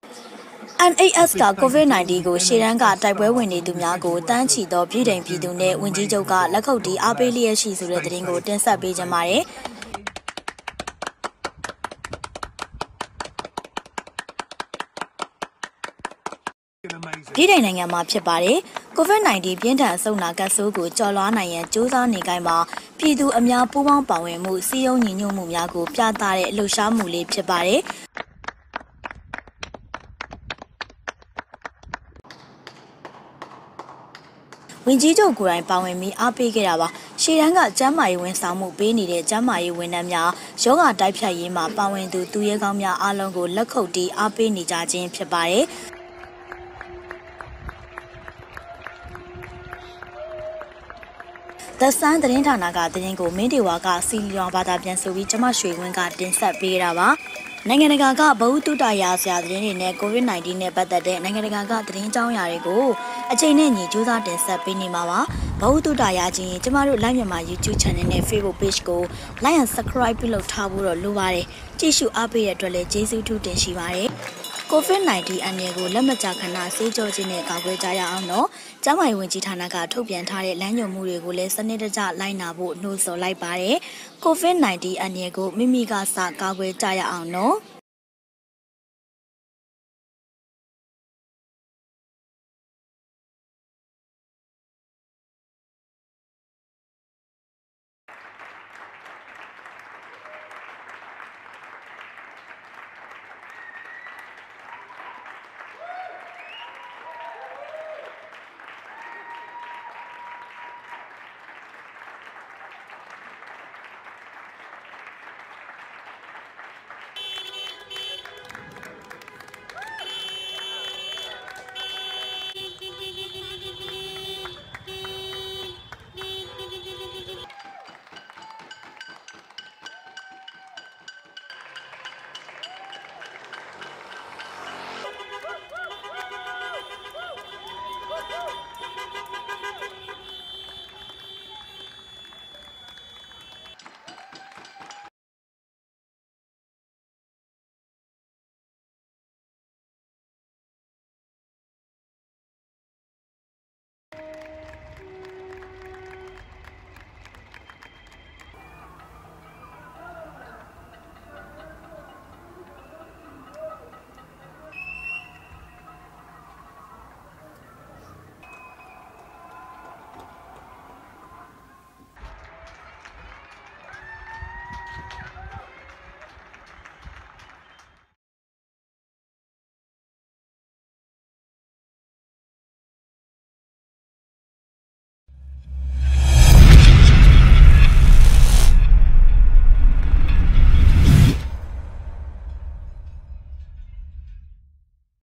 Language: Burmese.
NAS က COVID-19 ကိုရှေ့တန်းကတိုက်ပွဲဝင်နေသူများကိုတန်းချီသောပြည်ထိုင်ပြည်သူနဲ့ဝန်ကြီးချုပ်ကလက်ခုပ်တီးအားပေးလျက်ရှိဆိုတဲ့သတင်းကိုတင်ဆက်ပေးကြပါမယ်။ပြည်ထိုင်နိုင်ငံမှာဖြစ်ပါတယ်။ COVID-19 ပြင်းထန်အဆုတ်နာကပ်ဆိုးကိုကျော်လွှားနိုင်ရန်ကြိုးစားနေကြမှာပြည်သူအများပူးပေါင်းပါဝင်မှုစီးရုံးညီညွတ်မှုများကိုပြသတဲ့လှုပ်ရှားမှုလေးဖြစ်ပါတယ်။ဝင်ကြီးချုပ်ကိုယ်တိုင်ပါဝင်ပြီးအားပေးခဲ့တာပါရှေ့တန်းကကျန်းမာရေးဝန်ဆောင်မှုပေးနေတဲ့ကျန်းမာရေးဝန်ထမ်းများယောဂတိုက်ဖြတ်ရေးမှာပါဝင်သူရဲကောင်းများအားလုံးကိုလက်ခုပ်တီးအားပေးနေကြခြင်းဖြစ်ပါတယ်The Sun သတင်းဌာနကသတင်းကိုမင်းတေဝါကစီလီယောင်ဘာသာပြန်ဆိုပြီးကျမရွှေဝင်းကတင်ဆက်ပေးတာပါနိုင်ငံတကာကဗဟုသုတရာဆရာသတင်းတွေနဲ့ COVID-19 နဲ့ပတ်သက်တဲ့နိုင်ငံတကာကသတင်းကြောင်းရာတွေကိုအချိန်နဲ့ညီစူးစမ်းတင်ဆက်ပေးနေမှာပါဗဟုသုတရာချင်းကျမတို့ Live မြန်မာ YouTube Channel နဲ့ Facebook Page ကို Like and Subscribe ပြုလုပ်ထားဖို့တော့လိုပါတယ်ကြည့်ရှုအားပေးတဲ့အတွက်လည်းကျေးဇူးထူးတင်ရှိပါတယ်COVID-19 အန္တရာယ်ကိုလက်မကျခဏဆေးကြောခြင်းနဲ့ကာကွယ်ကြရအောင်နော်။ကျန်းမာရေးဝန်ကြီးဌာနကထုတ်ပြန်ထားတဲ့လမ်းညွှန်မှုတွေကိုလည်းစနစ်တကျလိုက်နာဖို့နှိုးဆော်လိုက်ပါတယ်။ COVID-19 အန္တရာယ်ကိုမိမိကစကာကွယ်ကြရအောင်နော်။